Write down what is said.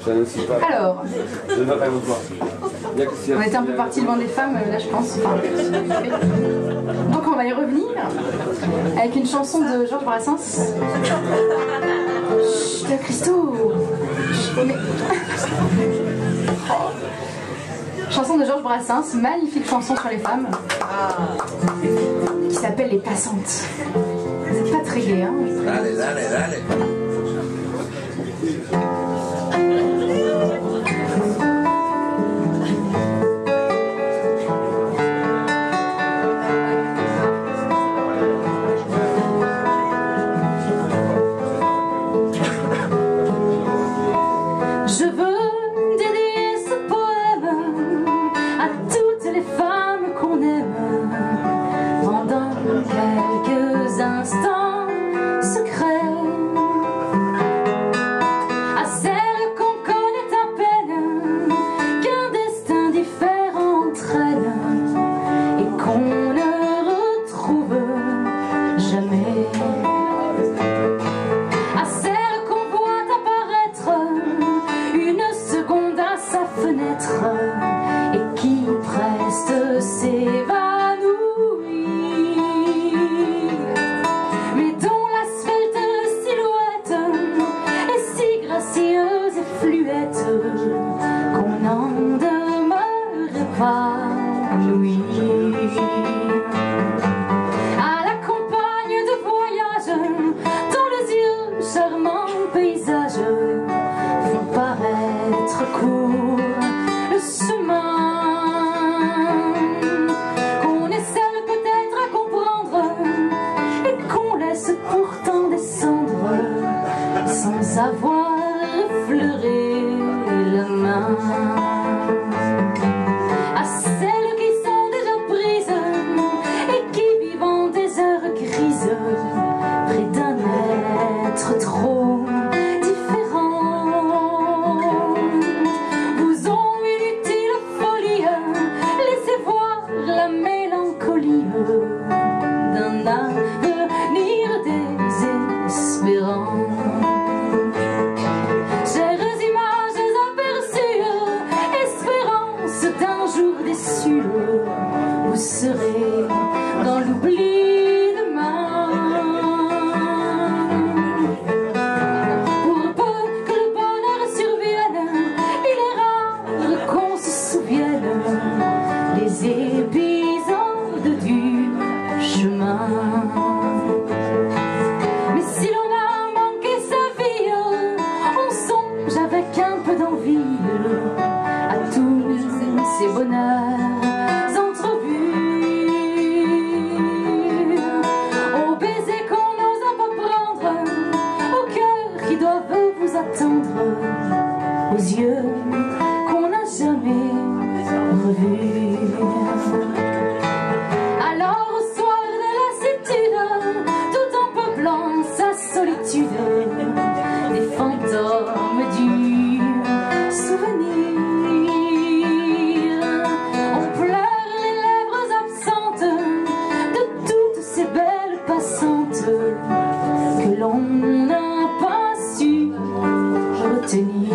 Alors, on était un peu parti devant des femmes, là je pense. Enfin, donc on va y revenir avec une chanson de Georges Brassens. Chut, Christo. Mais... Chanson de Georges Brassens, magnifique chanson sur les femmes, qui s'appelle Les Passantes. C'est pas très gai, hein? Dale, dale, dale. Je veux dédier ce poème à toutes les femmes qu'on aime pendant quelques instants secrets, à celles qu'on connaît à peine, qu'un destin différent entraîne et qu'on ne retrouve jamais, à celles qu'on voit apparaître une seconde à sa fenêtre et qui preste s'évanouir, mais dont la svelte silhouette est si gracieuse et fluette qu'on n'en demeure pas ébloui. À la campagne de voyage, dans les yeux charmants paysages font paraître court le chemin qu'on essaie peut-être à comprendre et qu'on laisse pourtant descendre sans avoir effleuré la main. À celles qui sont déjà prises et qui vivent en des heures grises près d'un être trop différent, vous ont inutile folie, laissez voir la mélancolie d'un avenir désespérant. Chères images aperçues, espérance d'un jour déçu, vous serez dans l'oubli demain. Pour peu que le bonheur survienne, il est rare qu'on se souvienne des épisodes du chemin. Mais si l'on a manqué sa vie, on songe avec un peu d'envie à tous ces bonheurs entrevus, aux baisers qu'on n'ose pas prendre, aux cœurs qui doivent vous attendre, aux yeux qu'on n'a jamais revus. Alors au soir de lassitude, tout en peuplant sa solitude, des fantômes du souvenir, on pleure les lèvres absentes de toutes ces belles passantes que l'on n'a pas su retenir.